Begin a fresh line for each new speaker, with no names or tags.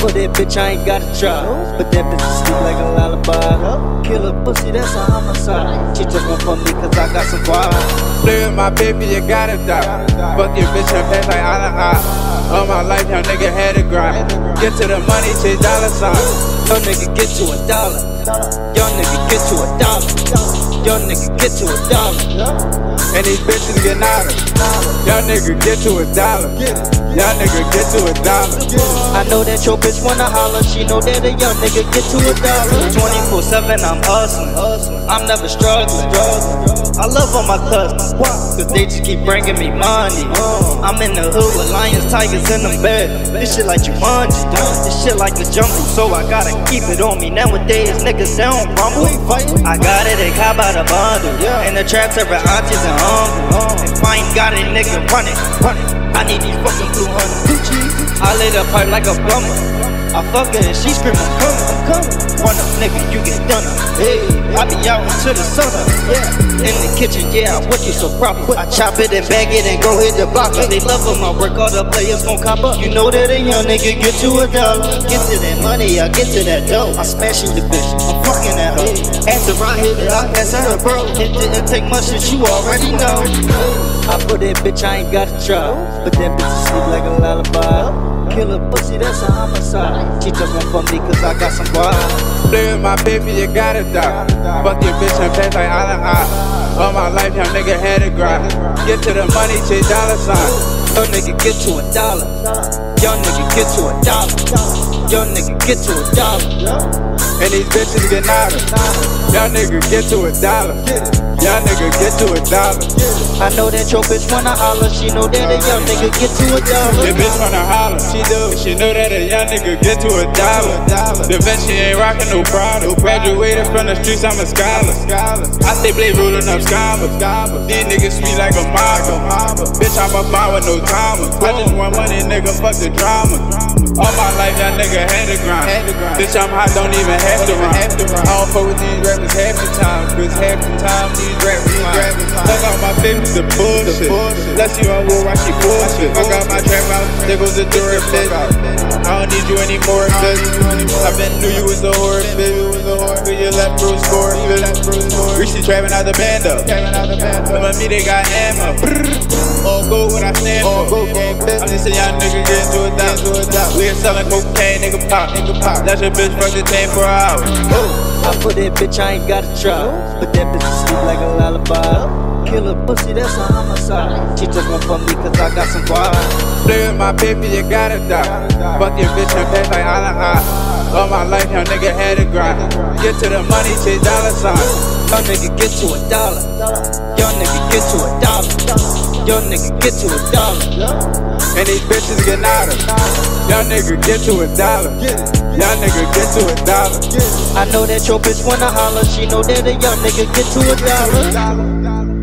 for that bitch, I ain't gotta try. But that bitch sleep like a lullaby. Kill a pussy, that's a homicide. She just want for me cause I got some vibe.
Play with my baby, you gotta die. Fuck your bitch and pass like eye. All my life, young nigga had to grind. Get to the money, chase dollar sign.
Young nigga get to $1. Young nigga get to $1. Young nigga get to $1.
And these bitches get nada. Young nigga get to $1. Young nigga get to $1.
I know that your bitch wanna holler. She know that a young nigga get to $1. 24/7, I'm hustling. I'm never struggling. I love all my cousins, cause they just keep bringing me money. I'm in the hood with lions, tigers in them bed. This shit like Jumanji, this shit like the jungle, so I gotta keep it on me. Nowadays, niggas, they don't rumble. I got it, they cop by the bundle. In the trap, serving aunties and uncles. If I ain't got it, nigga, run it. I need these fucking blue hunters. I lit a pipe like a plumber. I fuck her and she scream, I'm coming. Run up, nigga, you get done up. Hey, I be out until the sun up. Yeah, in the kitchen, yeah, I whip you so proper. I chop it and bag it and go hit the block. They love them, I work, all the players gon' cop up. You know that a young nigga get to $1. Get to that money, I get to that dough. I smashing the bitch, I'm fucking at her. After I hit it, I pass at her, bro. It didn't take much shit, you already know. I put that bitch, I ain't gotta try. But that bitch sleep like a lullaby. Kill a pussy, that's a homicide. She just want for me cause I got some vibe.
Play with my baby, you gotta die. Fuck your bitch and pass like eye. All my life, young nigga had to grind. Get to the money, chase dollar sign.
Young nigga get to $1. Young nigga get to $1. Young nigga get to $1.
And these bitches get nada. Young nigga get to $1. Young nigga get to $1.
I know that your bitch wanna holler. She know that a young nigga get to $1.
The bitch wanna holler, she do. She know that a young nigga get to $1. The bitch, she ain't rockin' no Prada. Graduated from the streets, I'm a scholar. I stay blade rollin' up scholars. These niggas sweet like a mama. Bitch, I'm a bomb with no drama. I just want money, nigga, fuck the drama. All my life, that nigga had to grind. Bitch, I'm hot, don't even have to rhyme. I don't fuck with these rappers half the time, cause half the time these rappers mine. Fuck out my babies, the bullshit. Let's see on war, why she bullshit. Fuck out my trap out, there goes the door, bitch. I don't need you anymore, bitch. I been knew you was a whore, bitch. Cause you let bro score, bitch. Reach trapping out the band up. Some of me, they got ammo. All go when I stand for. I'm just a young nigga getting to $1. We ain't selling cocaine, nigga pop. That's your bitch fuck the chain for an hour.
I put that bitch, I ain't gotta try. But that bitch sleep like a lullaby. Kill a pussy, that's a homicide. She just want for me cause I got some vibe.
Play with my baby, you gotta die. Fuck your bitch and pass like eye. All my life, young nigga had to grind. Get to the money, chase dollar sign.
Young nigga get to $1. Young nigga get to $1. Young nigga get to $1.
And these bitches get nada. Young nigga get to $1. Young nigga get to $1.
I know that your bitch wanna holler. She know that a young nigga get to $1.